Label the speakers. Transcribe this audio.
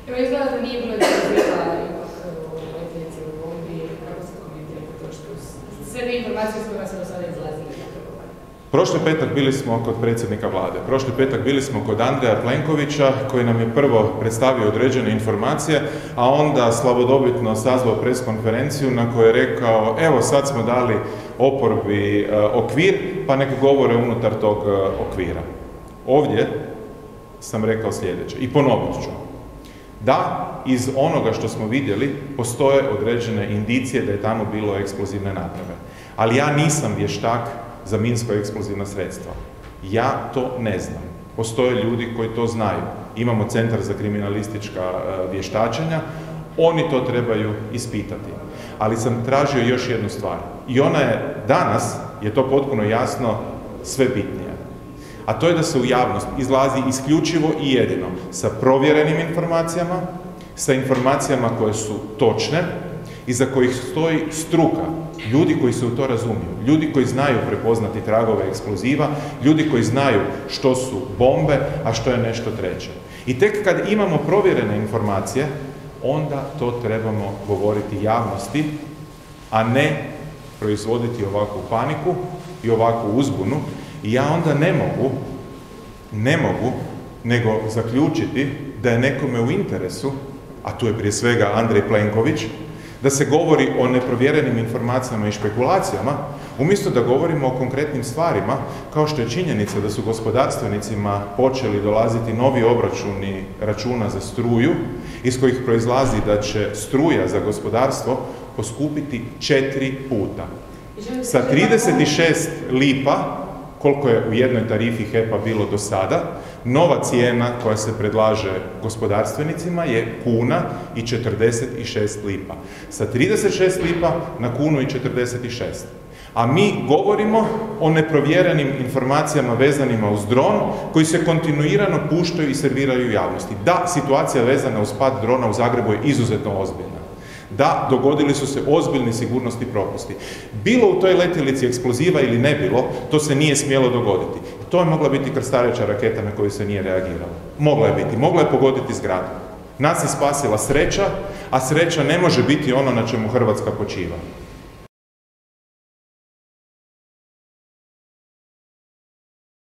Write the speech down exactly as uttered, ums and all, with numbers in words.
Speaker 1: Evo izgleda da nije bilo eksploziva ipak u letnici u bombi, kako se komentirate to što sve te informacije s kojima se do sada izlazili?
Speaker 2: Prošli petak bili smo kod predsjednika vlade. Prošli petak bili smo kod Andreja Plenkovića koji nam je prvo predstavio određene informacije, a onda slavodobitno sazvao pres konferenciju na kojoj je rekao evo sad smo dali oporbi e, okvir pa neka govore unutar tog e, okvira. Ovdje sam rekao sljedeće i ponovit ću. Da, iz onoga što smo vidjeli postoje određene indicije da je tamo bilo eksplozivne naprave. Ali ja nisam vještak za minsko-eksplozivna sredstva. Ja to ne znam. Postoje ljudi koji to znaju. Imamo Centar za kriminalistička uh, vještačenja, oni to trebaju ispitati. Ali sam tražio još jednu stvar. I ona je, danas je to potpuno jasno, sve bitnije. A to je da se u javnost izlazi isključivo i jedino sa provjerenim informacijama, sa informacijama koje su točne, iza kojih stoji struka, ljudi koji se u to razumiju, ljudi koji znaju prepoznati tragove eksploziva, ljudi koji znaju što su bombe, a što je nešto treće. I tek kad imamo provjerene informacije, onda to trebamo govoriti javnosti, a ne proizvoditi ovakvu paniku i ovakvu uzbunu. I ja onda ne mogu, ne mogu, nego zaključiti da je nekome u interesu, a tu je prije svega Andrej Plenković, da se govori o neprovjerenim informacijama i špekulacijama, umjesto da govorimo o konkretnim stvarima, kao što je činjenica da su gospodarstvenicima počeli dolaziti novi obračuni računa za struju, iz kojih proizlazi da će struja za gospodarstvo poskupiti četiri puta. Sa trideset šest lipa, koliko je u jednoj tarifi H E P-a bilo do sada, nova cijena koja se predlaže gospodarstvenicima je kuna i četrdeset šest lipa. Sa trideset šest lipa na kunu i četrdeset šest. A mi govorimo o neprovjerenim informacijama vezanima uz dron, koji se kontinuirano puštaju i serviraju javnosti. Da, situacija vezana uz pad drona u Zagrebu je izuzetno ozbiljna. Da, dogodili su se ozbiljni sigurnosni propusti. Bilo u toj letjelici eksploziva ili ne bilo, to se nije smjelo dogoditi. To je mogla biti krstareća raketa na koju se nije reagiralo. Mogla je biti, mogla je pogoditi zgradu. Nas je spasila sreća, a sreća ne može biti ono na čemu Hrvatska počiva.